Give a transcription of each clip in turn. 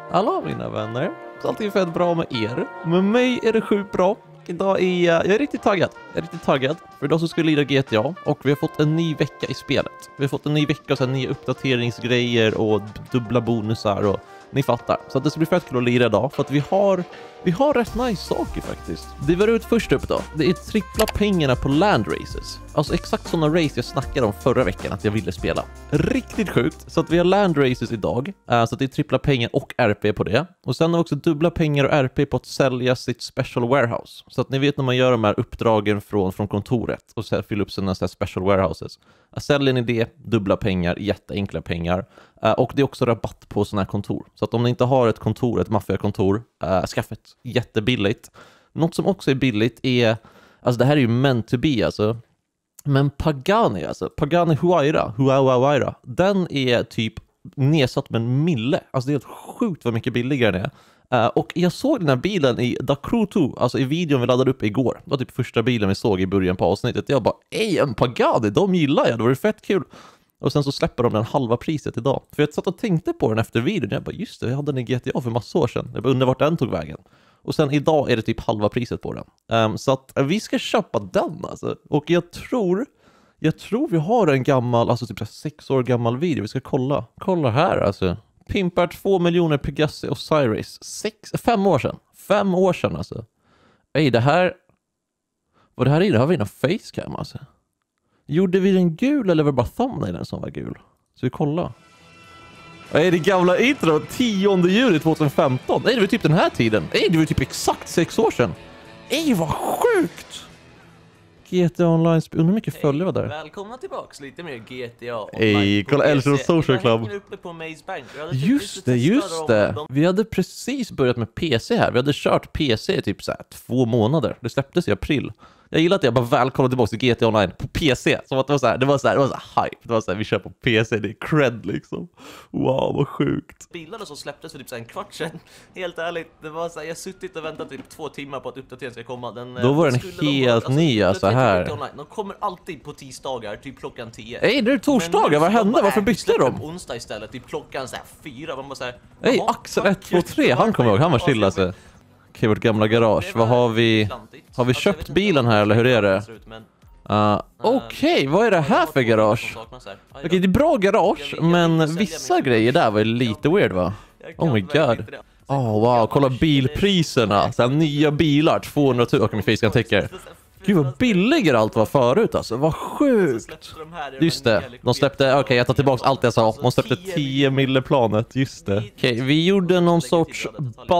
Hallå mina vänner, så alltid fett bra med er. Med mig är det sjukt bra. Idag är jag är riktigt taggad. För idag så ska vi lira GTA och vi har fått en ny vecka i spelet. Vi har fått en ny vecka och sen nya uppdateringsgrejer och dubbla bonusar och ni fattar. Så att det ska bli fett kul att lira idag för att vi har rätt nice saker faktiskt. Det var ut först upp då. Det är trippla pengarna på land races. Alltså exakt sådana race jag snackade om förra veckan att jag ville spela. Riktigt sjukt. Så att vi har land races idag. Så att det är trippla pengar och RP på det. Och sen har vi också dubbla pengar och RP på att sälja sitt special warehouse. Så att ni vet när man gör de här uppdragen från kontoret och så fyller upp sina special warehouses. Säljer ni det, dubbla pengar, jätteenkla pengar. Och det är också rabatt på sådana här kontor. Så att om ni inte har ett kontor, ett maffiakontor, skaffa ett jättebilligt. Något som också är billigt är, alltså det här är ju meant to be alltså. Men Pagani Huayra, den är typ nedsatt med en mille. Alltså det är helt sjukt vad mycket billigare det är. Och jag såg den här bilen i The Crew 2, alltså i videon vi laddade upp igår. Det var typ första bilen vi såg i början på avsnittet. Jag bara, en Pagani, de gillar jag, det var fett kul. Och sen så släpper de den halva priset idag. För jag satt och tänkte på den efter videon. Jag bara, just det, jag hade den i GTA för massor år sedan. Jag bara undrar vart den tog vägen. Och sen idag är det typ halva priset på den. Så att vi ska köpa den alltså. Och jag tror vi har en gammal, alltså typ 6 år gammal video. Vi ska kolla. Kolla här alltså. Pimpar 2 miljoner Pegassi och Cyrus. 5 år sedan. 5 år sedan alltså. Ej, det här... Vad det här är? Det har vi en facecam alltså. Gjorde vi den gul eller var det bara thumbnailen som var gul? Så vi kollar. Ej, det gamla intro 10 juli 2015. Ej, det var typ den här tiden. Ej, det var typ exakt 6 år sedan. Ej, vad sjukt! GTA Online, undrar hur mycket följare där. Välkomna tillbaks, lite mer GTA. Ej, kolla Elson Social Club. Uppe på Maze Bank. Just det. Vi hade precis börjat med PC här. Vi hade kört PC i typ så här 2 månader. Det släpptes i april. Jag gillar att jag bara välkomnade tillbaka till GTA Online på PC. Som att det var så här hype. Det var så här, vi kör på PC, det är cred liksom. Wow, vad sjukt. Bilarna som släpptes för typ så här en kvart sedan. Helt ärligt, det var så här, jag suttit och väntat typ 2 timmar på att uppdateringen ska komma. Då var den helt ny alltså här. De kommer alltid på tisdagar, typ klockan 10. Ej, det är torsdagar, vad hände? Varför bytte de? Onsdag istället, typ klockan så här 4. Man bara så här, ej, Axel 123, han kommer ihåg, han var chill alltså. Okej, vårt gamla garage. Vad har vi? Har vi köpt bilen här eller hur är det? Okej, vad är det här för garage? Okej, det är bra garage, men vissa grejer där var lite weird va? Oh my god. Oh wow, kolla bilpriserna. Så här, nya bilar, 200 000. Och min face täcker. Gud vad billigare allt var förut alltså, vad sjukt. Just det, de släppte, okej, jag tar tillbaka allt jag sa. De släppte 10 mille-planet, just det. Okej, vi gjorde någon sorts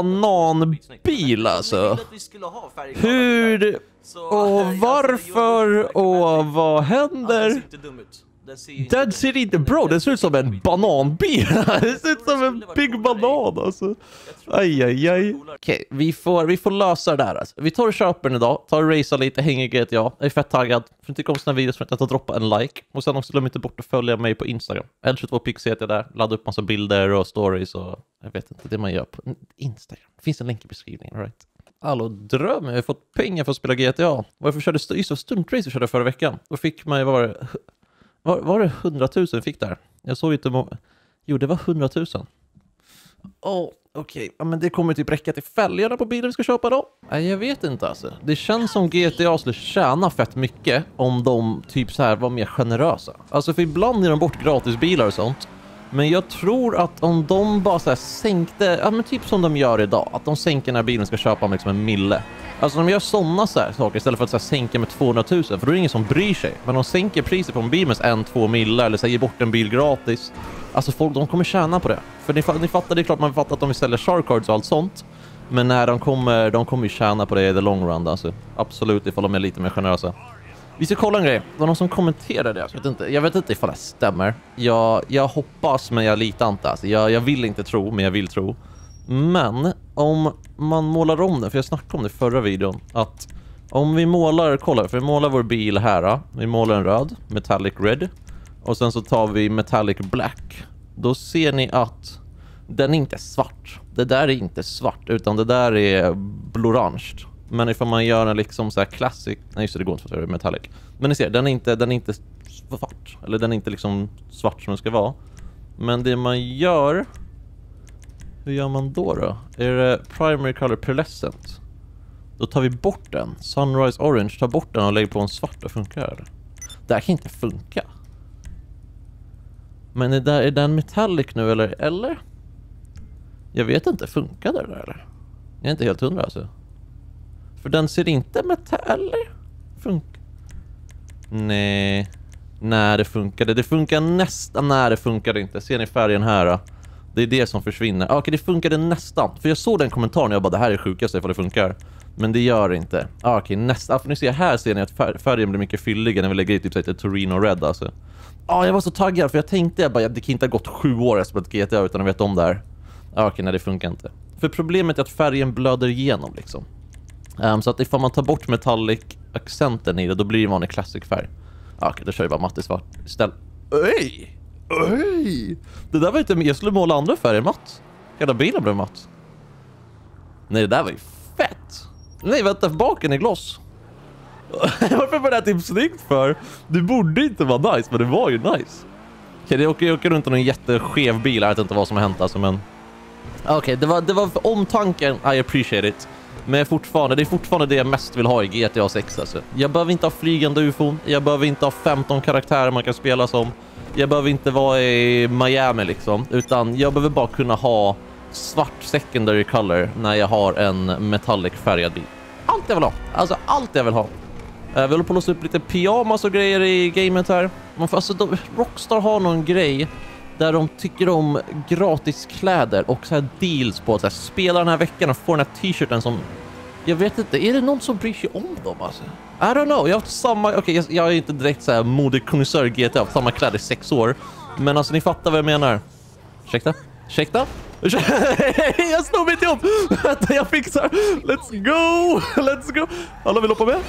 bananbil alltså. Hur, och varför, och vad händer? Den ser inte bra, det ser ut som en bananbil. Det ser ut som en big banan alltså. Aj. Okej, vi får lösa det där alltså. Vi tar och köper den idag, tar och racear lite, hänger GTA. Jag är fett taggad. För att tycka om såna videos så att jag droppa en like. Och sen också glöm inte bort att följa mig på Instagram. L22pix heter jag där. Ladda upp massa bilder och stories och jag vet inte, det man gör på Instagram. Det finns en länk i beskrivningen, right? Hallå, dröm, jag har fått pengar för att spela GTA. Varför körde stuntrace vi körde förra veckan? Då fick man ju var det 100 000 fick där? Jag såg inte jo, det var 100 000. Okej. Ja, men det kommer typ räcka till fälgarna på bilen vi ska köpa då. Nej, jag vet inte alltså. Det känns som GTA skulle tjäna fett mycket om de typ så här var mer generösa. Alltså för ibland ger de bort gratisbilar och sånt. Men jag tror att om de bara så här sänkte, ja men typ som de gör idag, att de sänker när bilen ska köpa med liksom en mille. Alltså de gör sådana så här saker istället för att så här sänka med 200 000, för då är det ingen som bryr sig. Men de sänker priset på en bil med 1-2 millar eller så ger bort en bil gratis. Alltså folk, de kommer tjäna på det. För ni fattar, det är klart man fattar att de vill sälja shark cards och allt sånt. Men när de kommer ju tjäna på det i the long run alltså. Absolut, ifall de är lite mer generösa. Vi ska kolla en grej. Det var någon som kommenterade det. Jag vet inte ifall det stämmer. Jag hoppas, men jag litar inte. Alltså, jag vill inte tro, men jag vill tro. Men om man målar om den, för jag snackade om det i förra videon, att om vi målar, kolla, för vi målar vår bil här. Vi målar en röd, metallic red. Och sen så tar vi metallic black. Då ser ni att den är inte svart. Det där är inte svart, utan det där är blorange. Men ifall man gör den liksom så här classic, nej just det går inte för att det är metallic. Men ni ser, den är inte svart. Eller den är inte liksom svart som den ska vara. Men det man gör Hur gör man då? Är det primary color pearlescent? Då tar vi bort den. Sunrise orange, tar bort den och lägger på en svart och funkar det. Det här kan inte funka. Men är den metallic nu eller? Jag vet inte, funkar det där eller? Jag är inte helt hundra alltså. För den ser inte metallic. Nej, det funkade. Det funkar nästan. Nej, det funkade inte. Ser ni färgen här? Det är det som försvinner. Okej, det funkade nästan. För jag såg den kommentaren och jag bara, det här är sjukaste ifall det funkar. Men det gör det inte. Okej, nästan. För ni ser, här ser ni att färgen blir mycket fylligare när vi lägger i typ lite Torino Red alltså. Jag var så taggad för jag tänkte bara, det kan inte ha gått 7 år efter ett GTA utan att veta om det här. Okej, nej det funkar inte. För problemet är att färgen blöder igenom liksom. Så att ifall man tar bort metallic-accenten i det, då blir det en vanlig classic färg. Okej, då kör vi bara matt i svart istället. Öj! Det där var inte... Jag skulle måla andra färger matt. Hela bilen blev matt. Nej, det där var ju fett. Nej, vänta, baken är gloss. Varför var det här typ snyggt för? Det borde inte vara nice, men det var ju nice. Okej, jag åker runt i någon jätteskev bil. Jag vet inte vad som har hänt alltså, men... Okej, det var för omtanken. I appreciate it. Men det är fortfarande det jag mest vill ha i GTA 6 alltså. Jag behöver inte ha flygande ufon. Jag behöver inte ha 15 karaktärer man kan spela som. Jag behöver inte vara i Miami liksom. Utan jag behöver bara kunna ha svart secondary color när jag har en metallic färgad bil. Allt jag vill ha. Alltså allt jag vill ha. Vi håller på att låsa upp lite pyjamas och grejer i gamet här. Rockstar har någon grej där de tycker om gratis kläder och så här deals på att så här, spela den här veckan och få den här t-shirten som... Jag vet inte, är det någon som bryr sig om dem alltså? I don't know, jag har haft samma... Okej, jag är inte direkt så här modekonnässör i GTA, jag har haft samma kläder i 6 år. Men alltså ni fattar vad jag menar. Ursäkta? Jag snor mitt jobb! Vänta, jag fixar! Let's go! Alla vill hoppa med?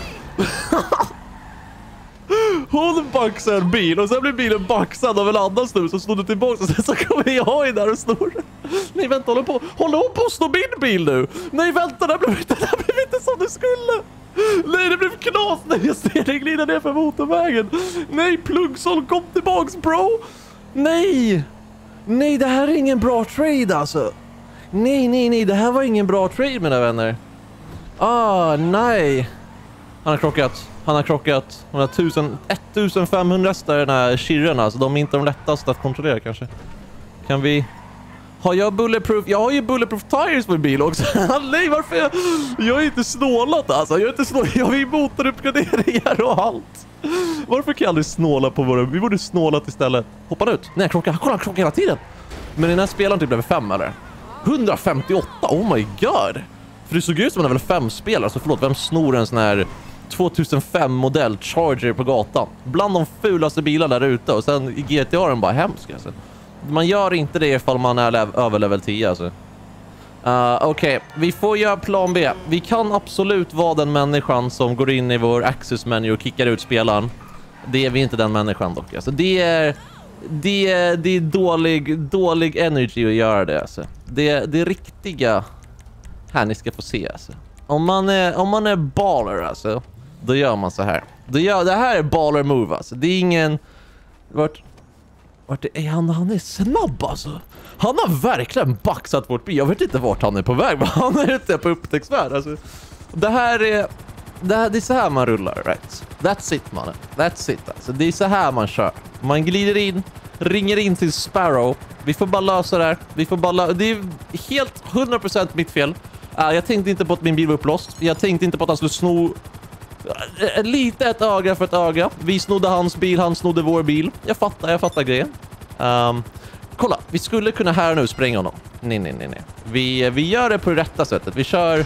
Hon baxar en bil och sen blir bilen baxad av en annan snus och snor du tillbaka och sen så kommer jag in där och snor. Nej vänta, håller hon på att snå min bil nu? Nej vänta, det blev inte som det skulle. Nej, det blev knas. Nej, jag ser det glida ner för motorvägen. Nej, Plugson, kom tillbaks bro. Nej, det här är ingen bra trade alltså. Nej, det här var ingen bra trade mina vänner. Nej. Han har krockat. De har 1500 hästar den här Chiron, så de är inte de lättaste att kontrollera kanske. Kan vi... Har jag bulletproof? Jag har ju bulletproof tires på min bil också. Nej, varför? Jag är inte snålat alltså. Jag har ju motoruppgraderingar och allt. Varför kan jag aldrig snåla på våra... Vi borde snålat istället. Hoppa ut. Nej, kolla, han krockar hela tiden. Men den här spelaren typ blev 5 eller? 158, oh my god. För det såg ut som en level 5 spelare, så förlåt, vem snor en sån här 2005 modell Charger på gatan? Bland de fulaste bilarna där ute. Och sen i GTA är den bara hemsk alltså. Man gör inte det ifall man är över level 10 alltså. Okej, vi får göra plan B. Vi kan absolut vara den människan som går in i vår access menu och kickar ut spelaren. Det är vi inte den människan dock alltså. Det är dålig energy att göra det alltså. Det riktiga här ni ska få se alltså. Om man är baller alltså, då gör man så här. Det här är baller move alltså. Det är ingen... Vart är han är snabb alltså. Han har verkligen baxat vårt bil. Jag vet inte vart han är på väg, men han är ute på upptäcktsfärd alltså. Det är så här man rullar, right? That's it man. That's it alltså. Det är så här man kör. Man glider in, ringer in till Sparrow. Vi får bara lösa det här. Det är helt 100% mitt fel. Jag tänkte inte på att min bil var upplåst. Jag tänkte inte på att han skulle sno lite ett öga för ett öga. Vi snodde hans bil, han snodde vår bil. Jag fattar grejen. Kolla, vi skulle kunna här nu spränga honom. Nej. Vi gör det på det rätta sättet. Vi kör...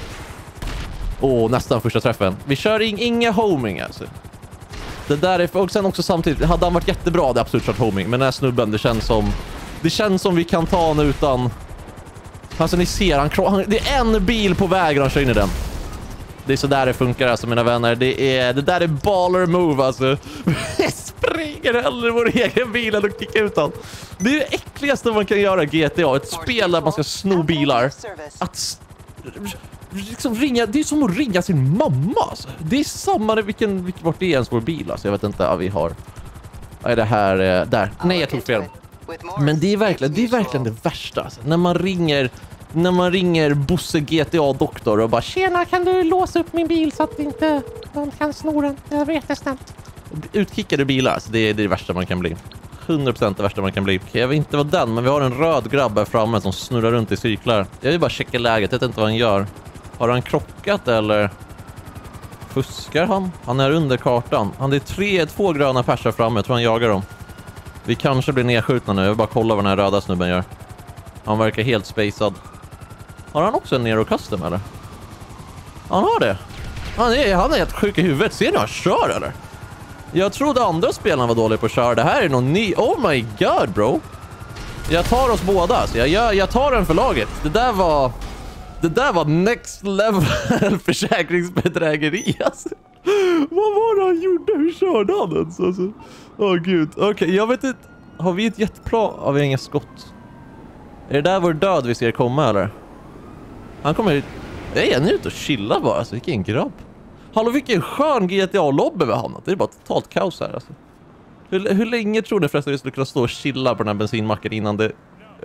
nästan första träffen. Vi kör inga homing alltså. Det där är... Och sen också samtidigt, hade han varit jättebra hade jag absolut kört homing. Men den här snubben, det känns som vi kan ta honom utan... Alltså ni ser, det är en bil på vägen, han kör in i den. Det är så där det funkar alltså mina vänner. Det där är baller move alltså. Vi springer hellre vår egen bil än att kicka ut den. Det är det äckligaste man kan göra i GTA. Ett spel där man ska sno bilar. Att liksom ringa, det är som att ringa sin mamma alltså. Det är samma vart det är ens vår bil alltså. Jag vet inte, vi har... Vad är det här? Där. Nej, jag tog fel. Men det är verkligen det värsta alltså. När man ringer När man ringer Bosse GTA-doktor och bara tjena, kan du låsa upp min bil så att inte någon kan sno den? Jag vet det snabbt. Utkickade bilar, så det är det värsta man kan bli. 100% det värsta man kan bli. Okej, jag vet inte vad den, men vi har en röd grabb här framme som snurrar runt i cyklar. Jag vill bara checka läget, jag vet inte vad han gör. Har han krockat eller fuskar han? Han är under kartan. Han är två gröna persar framme, jag tror han jagar dem. Vi kanske blir nedskjutna nu, jag vill bara kolla vad den här röda snubben gör. Han verkar helt spacad. Har han också en Nero Custom eller? Han har det. Han är helt sjuk i huvudet. Ser ni han kör eller? Jag trodde andra spelarna var dåliga på att köra. Det här är någon ny... Oh my god bro. Jag tar oss båda. Så jag tar den för laget. Det där var next level försäkringsbedrägeri alltså. Vad var det han gjorde? Hur körde han ens alltså? Åh gud. Okej, jag vet inte. Har vi ett jetplan? Har vi inga skott? Är det där vår död vi ser komma eller? Han kommer... Nej, han är ute och chillar bara. Alltså, vilken grabb. Hallå, vilken skön GTA-lobby vi har hamnat. Det är bara totalt kaos här alltså. Hur länge tror ni förresten vi skulle kunna stå och chilla på den här bensinmacken innan det...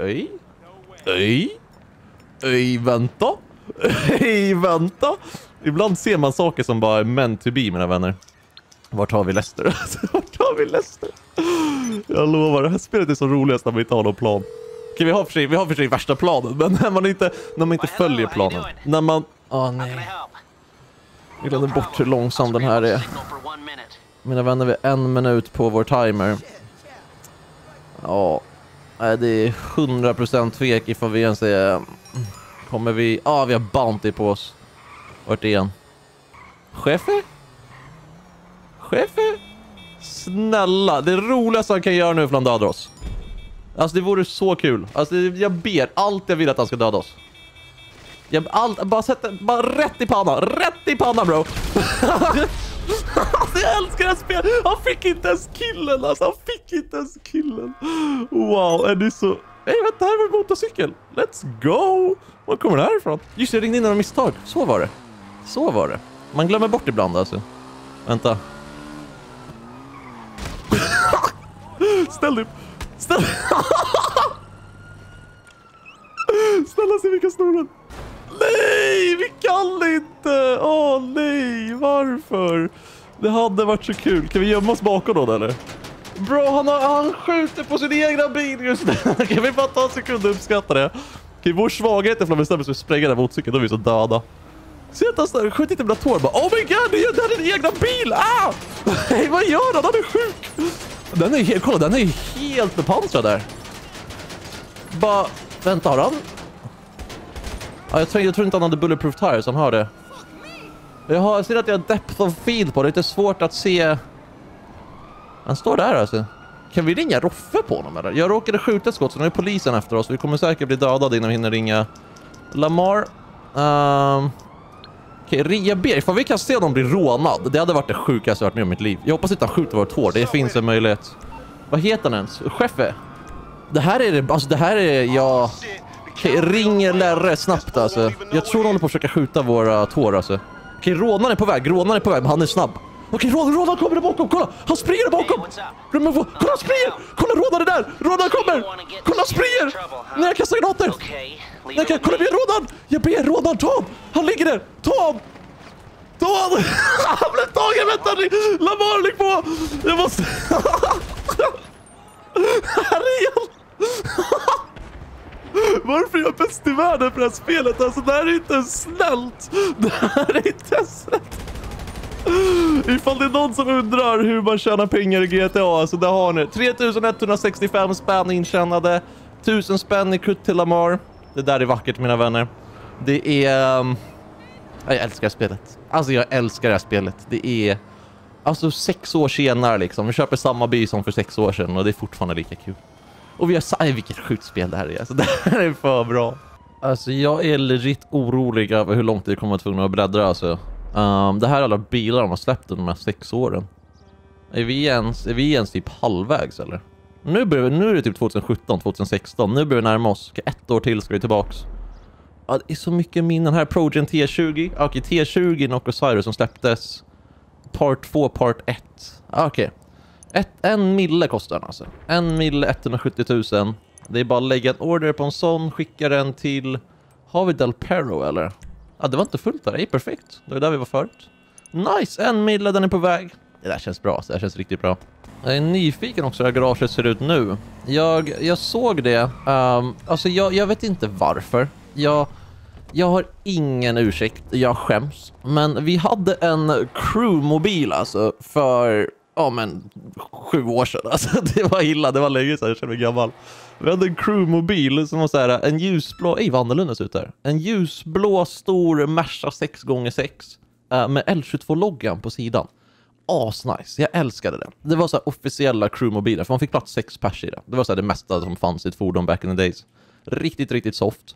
Vänta. Ibland ser man saker som bara är meant to be, mina vänner. Vart har vi Lester? Vart har vi Lester? Jag lovar, det här spelet är så roligast när vi inte har någon plan. Okej, vi har för sig värsta planen, men när man inte följer planen. När man... nej. Vi glömde bort hur långsam den här är. Mina vänner, vi är 1 minut på vår timer. Ja, det är 100% tvek ifall vi ens är... Kommer vi... vi har bounty på oss. Vart är han? Chefe? Snälla, det roligaste han kan göra nu för han dödar oss. Alltså det vore så kul. Alltså jag ber, allt jag vill att han ska döda oss. Bara rätt i pannan bro. Jag älskar det här spelet. Han fick inte ens killen. Wow, är det så... Hej, vänta, här var en motorcykel. Let's go. Var kommer det här ifrån? Just det, jag ringde in några misstag. Så var det. Man glömmer bort ibland alltså. Vänta. Ställ upp. Snälla, se vilka snoren. Nej, vi kan inte. Nej, varför? Det hade varit så kul. Kan vi gömma oss bakom då eller? Bro, han skjuter på sin egna bil just nu. Kan vi bara ta en sekund och uppskatta det? Okej, vår svaghet är för att bestämma sig för att spränga den motorcykeln. Då är vi så döda. Se att han skjuter inte med tår. Bara, oh my god, det är din egna bil. Nej, vad gör han? Han är sjuk. Kolla, den är helt bepansrad där. Bara, vänta, har han? Jag tror inte han hade bulletproof tires, han har det. Jag ser att jag har depth of field på det. Det är lite svårt att se. Han står där alltså. Kan vi ringa Roffe på honom eller? Jag råkade skjuta ett skott så nu är polisen efter oss. Vi kommer säkert bli dödade innan vi hinner ringa Lamar. Okej, jag ber. Ifall vi kan se dem bli rånad. Det hade varit det sjukaste jag varit med om mitt liv. Jag hoppas inte han skjuter vårt hår. Det finns en möjlighet. Vad heter han ens? Chefe? Det här är jag... Okej, ring Lärre snabbt alltså. Jag tror de håller på att försöka skjuta våra tår alltså. Okej, rånaren är på väg, men han är snabb. Okej, rånaren kommer där bakom, kolla! Han springer där bakom! Kolla, han springer! Kolla, rånaren är där! Rånaren kommer! Kolla, han springer! Nej, jag kastar granater! Kolla, vi är rånaren! Jag ber rånaren, ta honom! Han ligger där! Ta honom! Han blev tagen, vänta! Lamar, ligg på! Jag måste... Här är han! Varför är jag bäst i världen för det här spelet? Alltså, det här är inte snällt. Ifall det är någon som undrar hur man tjänar pengar i GTA, alltså där har ni 3165 spänn intjänade, 1000 spänn i kutt till Lamar. Det där är vackert, mina vänner. Det är... jag älskar spelet. Alltså, jag älskar det här spelet. Det är... Alltså, 6 år senare liksom. Vi köper samma by som för 6 år sedan och det är fortfarande lika kul. Och vi har vilket sjukt spel det här är. Alltså, det här är för bra. Alltså, jag är legit orolig över hur långt det kommer att tvungna att bläddra. Alltså. Det här är alla bilar de har släppt de här 6 åren. Är vi ens typ halvvägs, eller? Nu är det typ 2017, 2016. Nu börjar vi närma oss. 1 år till ska vi tillbaks. Ja, det är så mycket minnen här. Progen T20. Okej, T20 Knock Osiris som släpptes. Part 2, Part 1. Okej. 1 mille kostar den alltså. 1 mille 170 000. Det är bara att lägga en order på en sån. Skicka den till Har vi Del Perro eller? Ja, det var inte fullt där. Det är perfekt. Det var där vi var förut. Nice, en mille, den är på väg. Det där känns bra, det där känns riktigt bra. Jag är nyfiken också hur garaget ser ut nu. Jag såg det. Alltså jag vet inte varför. Jag har ingen ursäkt. Jag skäms. Men vi hade en crewmobil alltså för 7 år sedan. Alltså, det var illa, det var länge sedan. Jag kände mig gammal. Vi hade en crewmobil som var så här, en ljusblå, vad annorlunda ut där. En ljusblå stor Merca 6x6 med L22-loggan på sidan. Asnice, jag älskade det. Det var så här officiella crewmobiler, för man fick plats 6 pers i det. Det var så här det mesta som fanns i ett fordon back in the days. Riktigt, riktigt soft.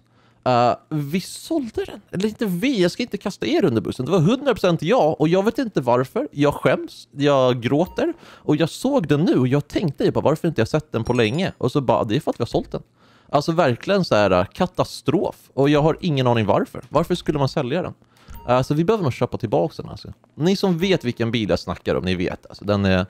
Vi sålde den. Eller inte vi, jag ska inte kasta er under bussen. Det var 100% jag, och jag vet inte varför. Jag skäms, jag gråter. Och jag såg den nu och jag tänkte bara, varför inte jag sett den på länge? Och så bara, det är för att vi har sålt den. Alltså verkligen så här katastrof. Och jag har ingen aning varför. Varför skulle man sälja den? Så vi behöver nog köpa tillbaka den alltså. Ni som vet vilken bil jag snackar om, ni vet alltså. Den är,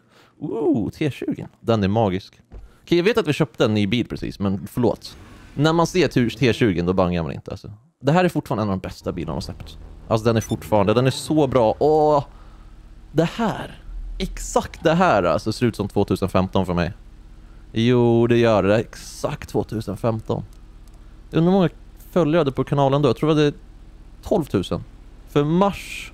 T20. Den är magisk. Okej, jag vet att vi köpte en ny bil precis, men förlåt. När man ser T20 då bangar man inte alltså. Det här är fortfarande en av de bästa bilarna de släppt. Alltså den är så bra. Åh, det här. Exakt det här alltså ser ut som 2015 för mig. Jo, det gör det. Exakt 2015. Jag undrar hur många följare på kanalen då. Jag tror det var 12 000. För mars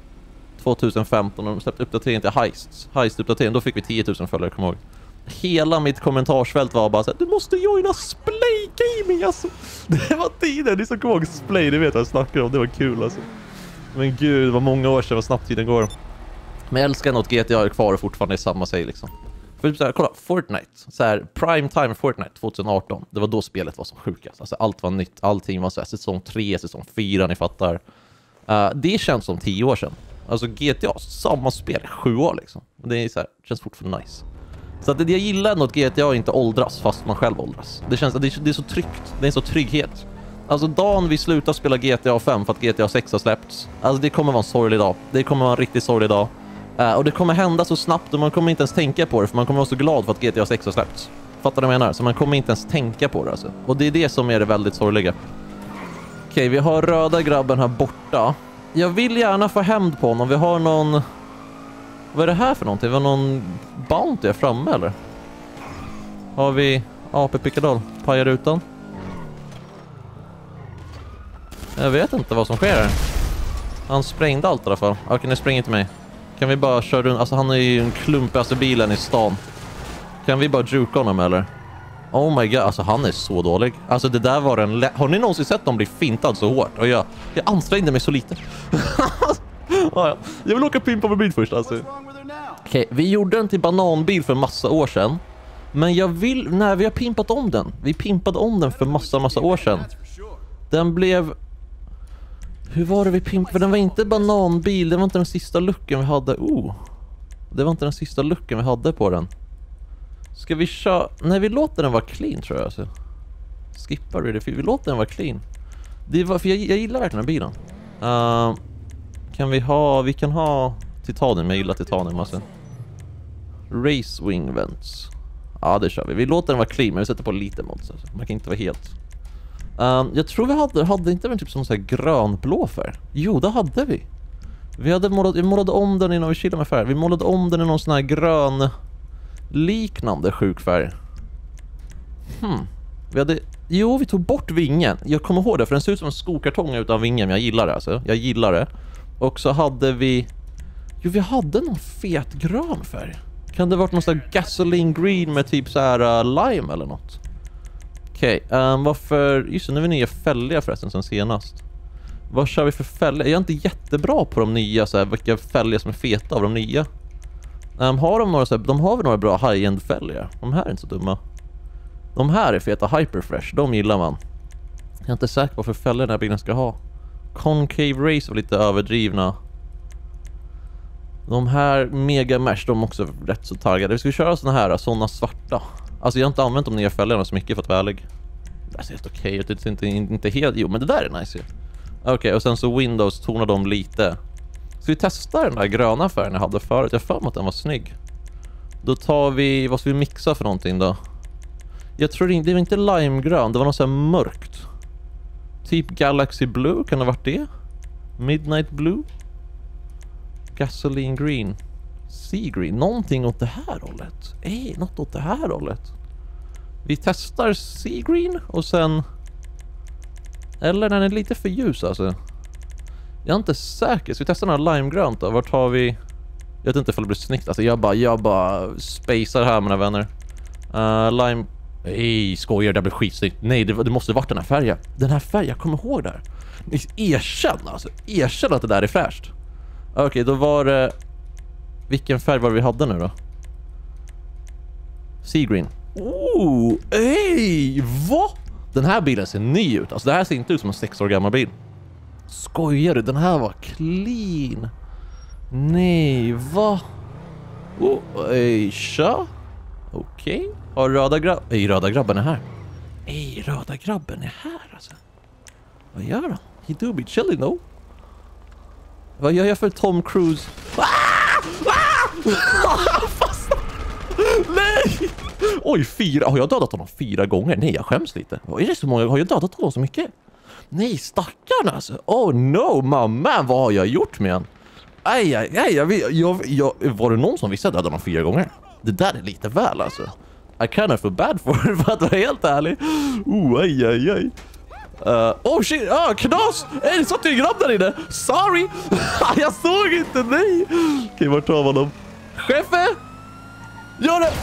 2015 när de släppte uppdatering till Heist-uppdatering, då fick vi 10 000 följare, kom ihåg. Hela mitt kommentarsfält var bara så här, du måste joina Splay Gaming alltså. Det var tiden, ni som kommer ihåg Splay, det vet jag snackar om, det var kul alltså. Men gud, det var många år sedan, vad snabbt tiden går. Men jag älskar något GTA är kvar och fortfarande är samma sig liksom. För så här, kolla, Fortnite, så här, prime time Fortnite 2018, det var då spelet var som sjukast. Alltså allt var nytt, allting var så här, säsong 3, säsong 4, ni fattar. Det känns som 10 år sedan. Alltså GTA, samma spel, 7 år liksom. Det är så här, känns fortfarande nice. Så att jag gillar ändå att GTA inte åldras fast man själv åldras. Det känns att det är så tryggt. Det är en så trygghet. Alltså dagen vi slutar spela GTA 5 för att GTA 6 har släppts. Alltså det kommer vara en sorglig dag. Det kommer vara en riktigt sorglig dag. Och det kommer hända så snabbt och man kommer inte ens tänka på det. För man kommer vara så glad för att GTA 6 har släppts. Fattar du vad jag menar? Så man kommer inte ens tänka på det alltså. Och det är det som är det väldigt sorgliga. Okej, vi har röda grabben här borta. Jag vill gärna få hämnd på honom. Vi har någon... Vad är det här för någonting? Var någon bounty framme eller? Har vi AP Pickadall? Pajar utan? Jag vet inte vad som sker här. Han sprängde allt i alla fall. Okej, nu spränger inte mig. Kan vi bara köra runt? Alltså han är ju den klumpigaste bilen i stan. Kan vi bara juka honom eller? Oh my god, alltså han är så dålig. Alltså det där var en... Har ni någonsin sett dem bli fintad så hårt? Och jag ansträngde mig så lite. Ja. Jag vill åka pimpa med bil först alltså. Okej, vi gjorde den till bananbil för massa år sedan. Men jag vill... Nej, vi har pimpat om den. Vi pimpade om den för massa år sedan. Den blev... Hur var det vi pimpade? För den var inte bananbil. Det var inte den sista looken vi hade. Det var inte den sista looken vi hade på den. Ska vi köra... Nej, vi låter den vara clean tror jag alltså. Skippar vi det? Vi låter den vara clean. Det var... För jag gillar verkligen den bilen. Kan vi ha... Vi kan ha... Titanium, jag gillar titanium alltså. Race wing vents. Ja, det kör vi. Vi låter den vara clean, men vi sätter på lite mods alltså. Man kan inte vara helt... jag tror vi hade inte en typ som så här grönblå färg. Jo, det hade vi. Vi målade om den innan vi chillade med färg. Vi målade om den i någon sån här grön liknande sjuk färg. Vi tog bort vingen. Jag kommer ihåg det, för den ser ut som en skokartong utan vingen. Jag gillar det alltså. Jag gillar det. Och så hade vi... Jo, vi hade någon fet grön färg. Kan det ha varit någon sån här gasoline green med typ så här lime eller något? Okej, varför... Just nu är vi nya fälgar förresten som senast. Vad kör vi för fälgar? Jag är inte jättebra på de nya, så här, vilka fälgar som är feta av de nya. Har de några så här, de har väl några bra high-end fälgar? De här är inte så dumma. De här är feta, hyperfresh, de gillar man. Jag är inte säker på för fälgar den här bilen ska ha. Concave race var lite överdrivna. De här mega mesh, de är också rätt så taggade. Vi ska köra såna svarta. Alltså jag har inte använt de nya fälgarna så mycket för att vara ärlig. Det är helt okej, det är inte helt... Jo, men det där är nice ju. Okej, och sen så Windows tonar de lite. Ska vi testa den där gröna färgen jag hade förut? Jag för mig att den var snygg. Då tar vi... Vad ska vi mixa för någonting då? Jag tror det var inte limegrön, det var något så här mörkt. Typ Galaxy Blue, kan det ha varit det? Midnight Blue? Gasoline Green. Sea Green, någonting åt det här hållet. Något åt det här hållet. Vi testar Sea Green och sen... Eller den är lite för ljus alltså. Jag är inte säker, så vi testar den här limegrönt då. Vart har vi... Jag vet inte ifall det blir snyggt. Alltså jag bara spacear här mina vänner. Lime... skojar, det blir skitsnyggt. Nej, det måste varit den här färgen. Den här färgen, jag kommer ihåg där. Erkänn att det där är fräscht. Okej, då var det... Vilken färg var det vi hade nu då? Sea Green. Va? Den här bilen ser ny ut. Alltså det här ser inte ut som en 6 år gammal bil. Skojar du? Den här var clean. Nej, va? Okej. Och röda grabben är här. Röda grabben är här alltså. Vad gör han? He do be chilling no? Vad gör jag för Tom Cruise? Fast. Nej! Oj, 4. Har jag dödat honom 4 gånger? Nej, jag skäms lite. Vad är det så många? Har jag dödat honom så mycket? Nej, stackarn alltså. Oh no, mamma. Vad har jag gjort med han? Var det någon som visste att jag dödade honom 4 gånger? Det där är lite väl alltså. I kind of feel bad för att vara helt ärlig. Shit, knas! Det satt ju en grabb där inne. Sorry! Jag såg inte, nej. Okej, vart tar man dem? Chefe! Gör det!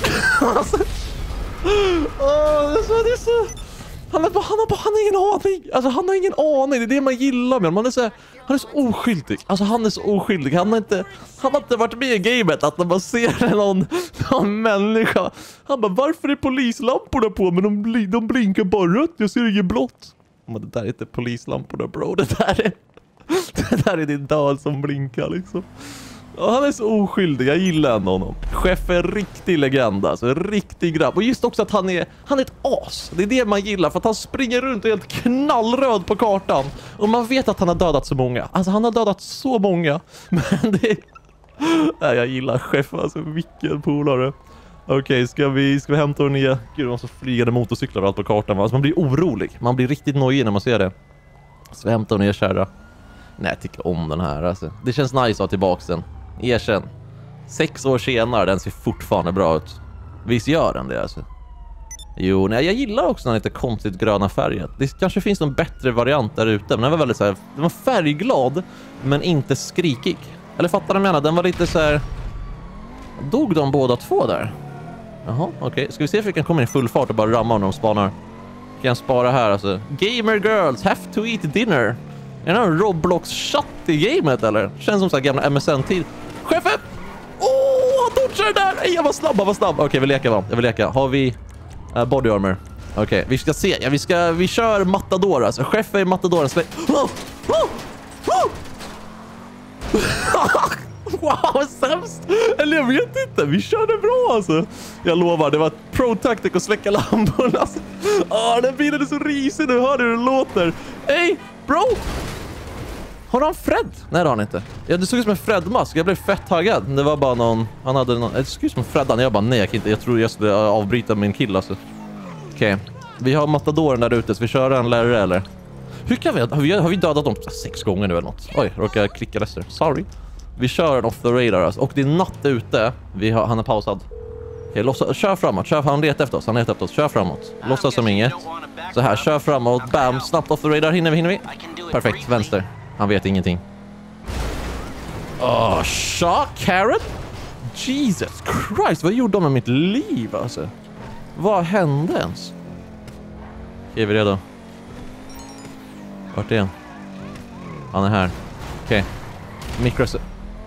Det är så... Han har ingen aning. Alltså han har ingen aning. Det är det man gillar med honom. Han är så oskyldig. Alltså han är så oskyldig. Han har inte varit med i gamet. Att när man ser någon människa. Han bara, varför är polislamporna på? Men de blinkar bara rött. Jag ser inget blått. Men det där är inte polislamporna, bro. Det där är din död som blinkar liksom. Och han är så oskyldig, jag gillar honom. Chef är riktig legend, alltså riktig grabb. Och just också att han är ett as. Det är det man gillar, för att han springer runt och är helt knallröd på kartan. Och man vet att han har dödat så många. Alltså han har dödat så många. Men det är... Nej, jag gillar chef, alltså vilken polare. Okej, ska vi hämta och ner? Gud, de så flygande motorcyklar överallt på kartan. Alltså man blir orolig, man blir riktigt nojig när man ser det. Ska vi hämta och ner, kära? Nej, jag tycker om den här alltså. Det känns nice att ha tillbaka den. Erkänn. 6 år senare, den ser fortfarande bra ut. Visst gör den det alltså? Jo, nej, jag gillar också den lite konstigt gröna färgen. Det kanske finns någon bättre variant där ute. Men den var väldigt så här, den var färgglad men inte skrikig. Eller fattar du vad jag menar? Den var lite så här... Dog de båda två där? Jaha, okej. Ska vi se om vi kan komma in i full fart och bara ramma om de spanar. Kan jag spara här alltså. Gamer girls have to eat dinner. Är det en Roblox-chatt i gamet eller? Känns som så här gamla MSN-tid. Chefen! Han dodgar där! Nej, jag var snabb. Okej, vi leker va? Jag vill leka. Har vi body armor? Okej, vi ska se. Ja, vi kör Matador alltså. Chefen är Matadoren. Wow, sämst! Eller jag vet inte. Vi körde bra alltså. Jag lovar, det var ett pro-taktik att släcka lamporna. Alltså. Den bilen är så risig nu. Hör du hur det låter? Hey, bro! Har han Fred? Nej, det har han inte. Ja, det såg ut som en Fred-mask. Jag blev fett taggad. Det var bara någon... Han hade någon... Det såg ut som en Fred. Jag bara, nej, jag kan inte. Jag tror jag skulle avbryta min kill alltså. Okej. Vi har Matadoren där ute, så vi kör en lärare eller? Hur kan vi... Har vi dödat dem 6 gånger nu eller något? Oj, råkar klicka rester. Sorry. Vi kör en off the radar alltså. Och det är natt ute. Han är pausad. Okej, kör framåt. Han letar efter oss. Kör framåt. Låtsas som inget. Så här, kör framåt. Bam, snabbt off the radar. Hinner vi? Perfekt, vänster. Han vet ingenting. Shot Karen? Jesus Christ, vad gjorde de med mitt liv alltså? Vad hände ens? Är vi redo? Vart är han? Han är här. Okej. Mikros.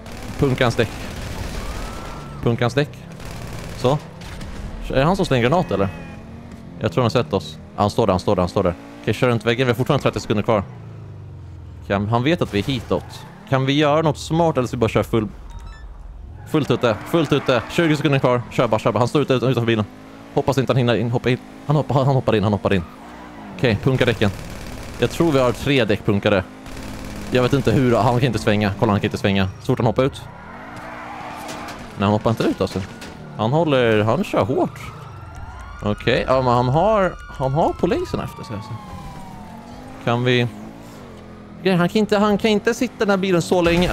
Punkans däck. Så. Är det han som slänger granat eller? Jag tror han har sett oss. Han står där. Okej, kör runt väggen. Vi har fortfarande 30 sekunder kvar. Han vet att vi är hitåt. Kan vi göra något smart eller ska vi bara köra fullt ute. 20 sekunder kvar. Kör bara. Han står utanför bilen. Hoppas inte han hinner in. Han hoppar in. Okej, punkardäcken. Jag tror vi har 3 däckpunkare. Jag vet inte hur. Han kan inte svänga. Kolla, han kan inte svänga. Så fort han hoppar ut. Nej, han hoppar inte ut alltså. Han kör hårt. Okej, ja men han har polisen efter sig alltså. Kan vi... Han kan inte sitta i den här bilen så länge.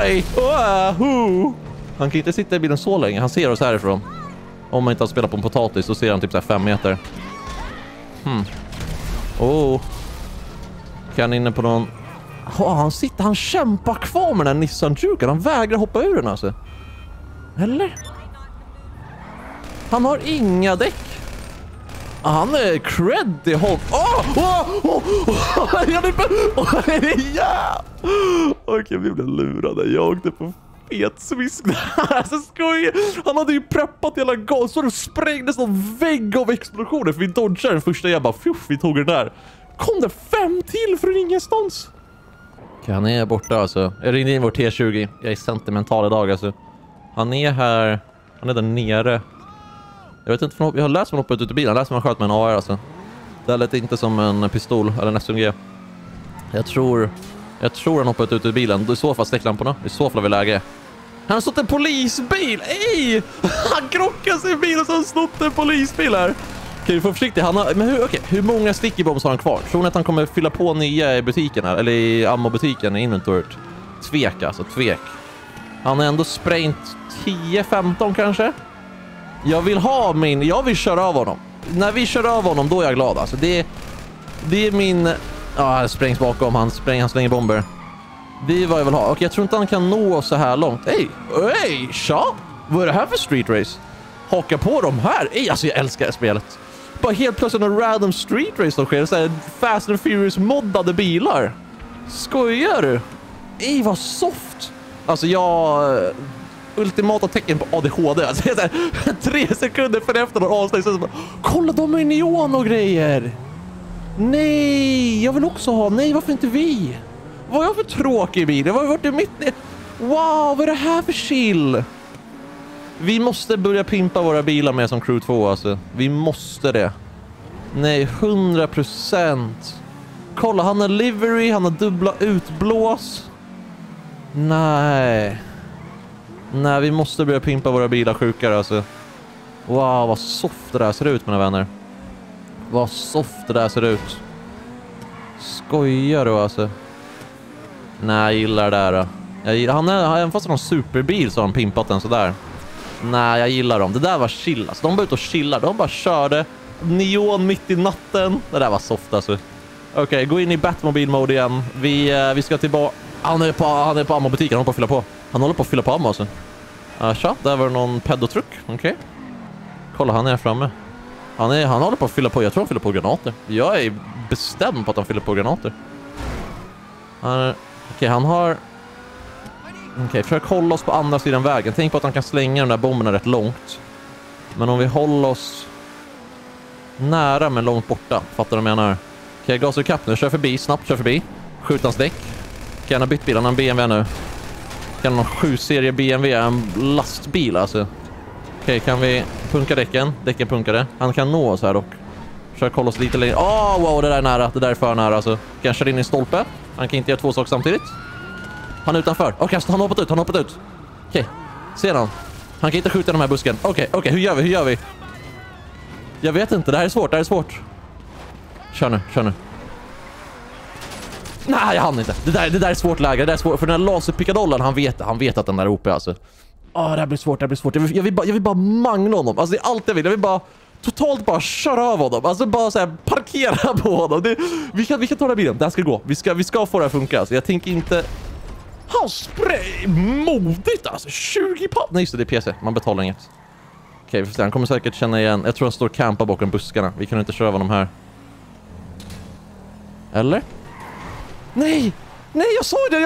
Han kan inte sitta i bilen så länge. Han ser oss härifrån. Om man inte har spelat på en potatis så ser han typ så här 5 meter. Kan inne på någon... Han kämpar kvar med den här Nissan Juke. Han vägrar hoppa ur den alltså. Eller? Han har inga däck. Han är creddy håll. Okej, vi blev lurade. Jag åkte på fet svisk. Alltså skoj. Han hade ju preppat hela gas och det sprängdes någon vägg av explosioner. För vi dodgade den första jävla vi tog den där. Kom det 5 till från ingenstans. Okej, han är borta alltså. Jag ringde in vår T20. Jag är sentimental idag alltså. Han är här. Han är där nere. Jag vet inte, jag har läst man hoppat ut i bilen. Jag läst man sköt med en AR alltså. Det lät inte som en pistol eller en SMG. Jag tror han hoppat ut i bilen. I så fall stäcklamporna. I så fall har vi läge. Han har stått en polisbil. Ej! Han krockade sig i bilen så han snott en polisbil här. Okej, vi får försiktigt. Hur många sticky bombs har han kvar? Tror ni att han kommer fylla på nya i butiken här? Eller i ammo-butiken, i inventoriet? Tvek. Han har ändå sprängt 10-15 kanske. Jag vill köra av honom. När vi kör av honom, då är jag glad alltså. Det är min... han sprängs bakom, han slänger bomber. Det är vad jag vill ha. Okej, jag tror inte han kan nå oss så här långt. Ey, tja! Vad är det här för street race? Haka på dem här. Alltså jag älskar det spelet. Bara helt plötsligt en random street race som sker. Så här Fast and Furious moddade bilar. Skojar du? Vad soft. Alltså ultimata tecken på ADHD. Alltså, 3 sekunder för efter och avsnitt så bara, kolla, de är neon och grejer. Nej, jag vill också ha. Nej, varför inte vi? Vad är jag för tråkig bil? Jag har varit i mitt... Wow, vad är det här för chill? Vi måste börja pimpa våra bilar med som Crew 2 alltså. Vi måste det. Nej, 100%. Kolla, han har livery, han har dubbla utblås. Nej, vi måste börja pimpa våra bilar sjukare alltså. Wow, vad soft det där ser ut, mina vänner. Vad soft det där ser ut. Skojar du alltså? Nej, jag gillar det där. Även fast han har en superbil så har han pimpat den sådär. Nej, jag gillar dem. Det där var chill alltså. De var ute och chillar. De bara körde neon mitt i natten. Det där var soft alltså. Okej, gå in i Batmobile-mode igen. Vi ska tillbaka. Han är på ammo-butiken. Han håller på att fylla på ammo alltså. Tja, där var någon pedotruck. Okej. Kolla, han är framme. Han håller på att fylla på. Jag tror han fyller på granater. Jag är bestämd på att han fyller på granater. Han har... försök hålla oss på andra sidan vägen. Tänk på att han kan slänga de där bomberna rätt långt. Men om vi håller oss nära men långt borta. Fattar du vad jag menar? Gas och kapp nu. Kör förbi. Skjut hans däck. Han har bytt bilen, han har en BMW nu. Kan ha 7-serie BMW, en lastbil alltså. Okej, kan vi punka däcken? Däcken punkade. Han kan nå oss här dock. Försök hålla oss lite längre. Wow, det där är nära. Det där är för nära alltså. Kan köra in i en stolpe. Han kan inte göra 2 saker samtidigt. Han är utanför. Okej, han har hoppat ut. Okej, ser han. Han kan inte skjuta de här busken. Okej, hur gör vi? Jag vet inte, det här är svårt. Kör nu. Nej, jag hann inte. Det där är svårt läge. Det där är svårt. För den här laserpickadollen, han vet att den där är OP alltså. Det här blir svårt. Jag vill bara mangla honom. Alltså det är allt jag vill. Jag vill bara totalt bara köra av honom. Alltså bara så här parkera på honom. Vi kan ta den här bilen. Det här ska gå. Vi ska få det att funka. Alltså jag tänker inte... Han spray modigt alltså. 20 papp. Nej just det, är PC. Man betalar inget. Okej, han kommer säkert känna igen. Jag tror han står och campar bakom buskarna. Vi kan inte köra honom här. Eller? Nej, jag sa det.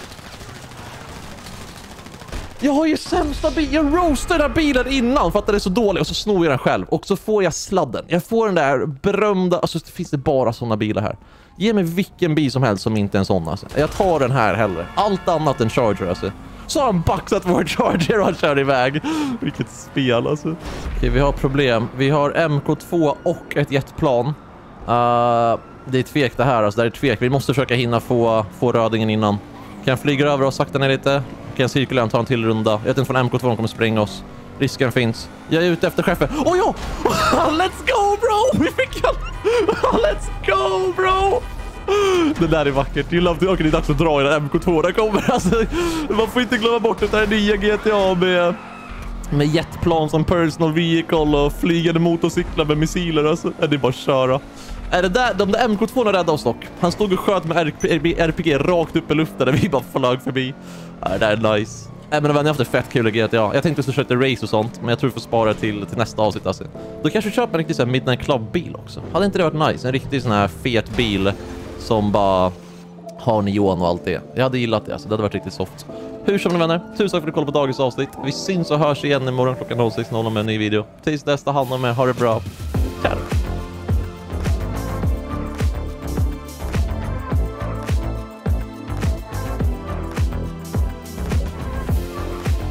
Jag har ju sämsta bil. Jag roastade den här bilen innan för att den är så dålig och så snor jag den själv. Och så får jag sladden. Jag får den där berömda... Alltså det finns det bara sådana bilar här. Ge mig vilken bil som helst som inte är en sån alltså. Jag tar den här hellre. Allt annat än Charger alltså. Så har han baxat vår Charger och han kör iväg. Vilket spel alltså. Okej, vi har problem. Vi har MK2 och ett jetplan. Det är tvek det här alltså. Det är tvek. Vi måste försöka hinna få rödingen innan. Kan jag flyga över och sakta ner lite? Kan jag cirkulera och ta en till runda? Jag vet inte från MK2 kommer spränga oss. Risken finns. Jag är ute efter chefen. Ja! Let's go bro! Vi fick han! Let's go bro! Det där är vackert. You love to... Okej, det är dags att dra i den MK2. Där kommer alltså. Man får inte glömma bort det här nya GTA med jetplan som personal vehicle och flygande motorcyklar med missiler. Alltså. Det är bara att köra. Är det där, de där MK2 räddade oss dock. Han stod och sköt med RPG rakt upp i luften där vi bara flög förbi. Det där är nice. Men vänner, jag har haft det fett kul i GTA. Jag tänkte att jag skulle köra race och sånt, men jag tror vi får spara till nästa avsnitt alltså. Då kanske vi köper en riktig sån här Midnight Club-bil också. Hade inte det varit nice? En riktig sån här fet bil som bara har neon och allt det. Jag hade gillat det alltså, det hade varit riktigt soft. Hur som ni vänner, tusen tack för att du kollade på dagens avsnitt. Vi syns och hörs igen imorgon klockan 06.00 med en ny video. Tills dess, ta hand om er, ha det bra.